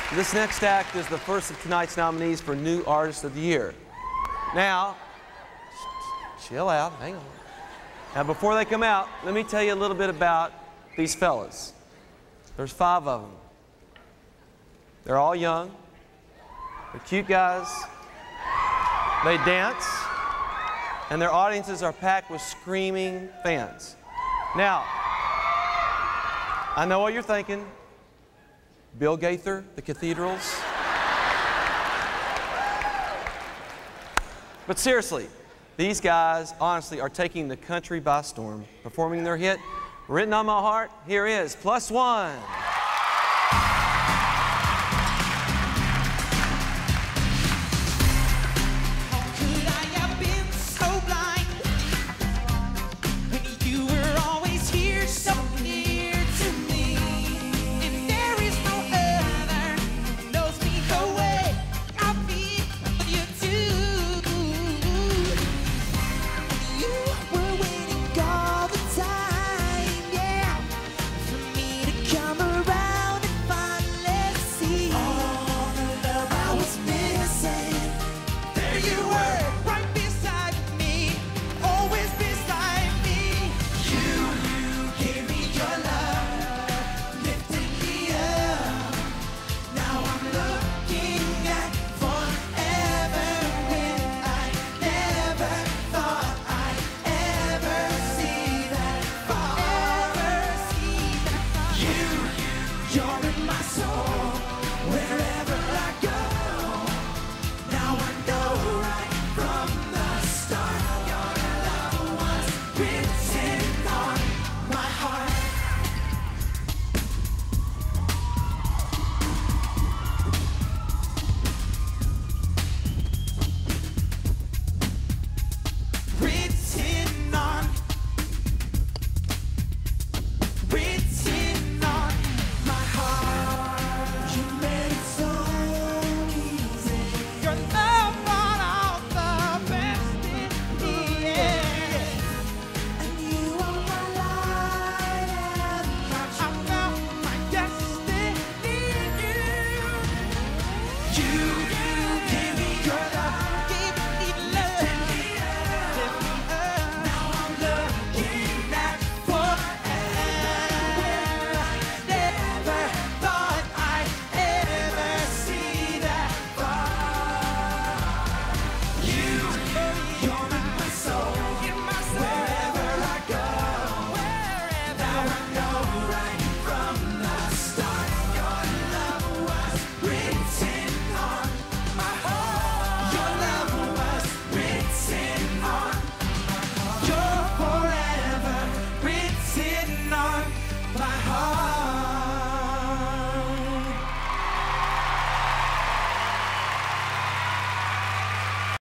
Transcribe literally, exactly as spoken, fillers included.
This next act is the first of tonight's nominees for New Artist of the Year. Now, chill out, hang on. Now, before they come out, let me tell you a little bit about these fellas. There's five of them. They're all young. They're cute guys. They dance. And their audiences are packed with screaming fans. Now, I know what you're thinking. Bill Gaither, the Cathedrals. But seriously, these guys honestly are taking the country by storm, performing their hit, Written on My Heart. Here is Plus One. You're in my soul.